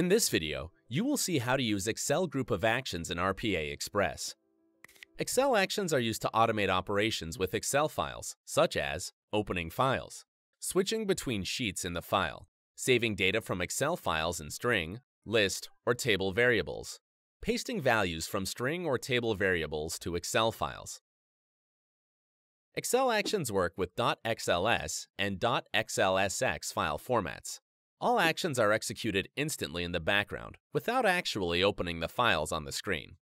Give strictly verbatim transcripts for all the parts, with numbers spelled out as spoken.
In this video, you will see how to use Excel Group of Actions in R P A Express. Excel actions are used to automate operations with Excel files, such as opening files, switching between sheets in the file, saving data from Excel files in string, list, or table variables, pasting values from string or table variables to Excel files. Excel actions work with .xls and .xlsx file formats. All actions are executed instantly in the background without actually opening the files on the screen.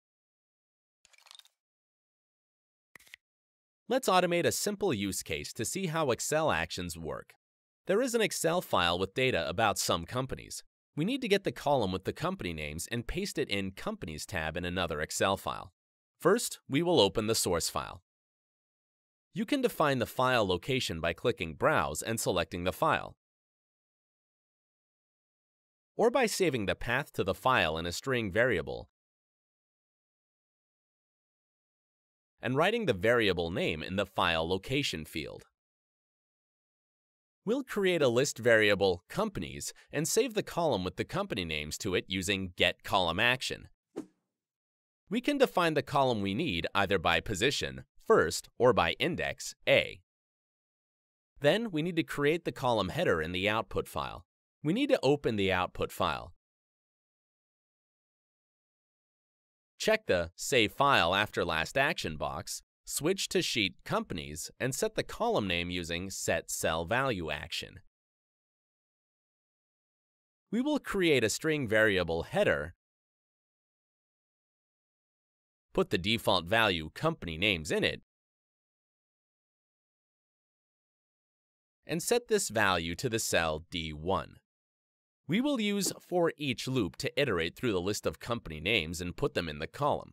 Let's automate a simple use case to see how Excel actions work. There is an Excel file with data about some companies. We need to get the column with the company names and paste it in Companies tab in another Excel file. First, we will open the source file. You can define the file location by clicking Browse and selecting the file, or by saving the path to the file in a string variable and writing the variable name in the file location field. We'll create a list variable, Companies, and save the column with the company names to it using getColumnAction. We can define the column we need either by position, first, or by index, A. Then we need to create the column header in the output file. We need to open the output file. Check the Save File After Last Action box, switch to Sheet Companies, and set the column name using Set Cell Value Action. We will create a string variable header, put the default value company names in it, and set this value to the cell D one. We will use for each loop to iterate through the list of company names and put them in the column.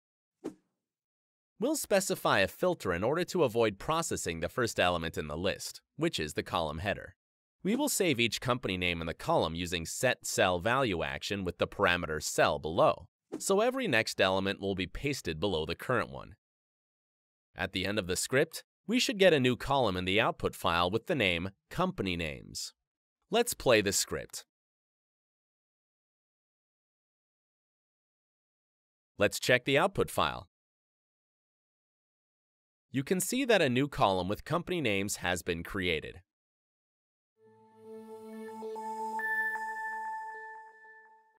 We'll specify a filter in order to avoid processing the first element in the list, which is the column header. We will save each company name in the column using Set Cell Value Action with the parameter cell below, so every next element will be pasted below the current one. At the end of the script, we should get a new column in the output file with the name Company Names. Let's play the script. Let's check the output file. You can see that a new column with company names has been created.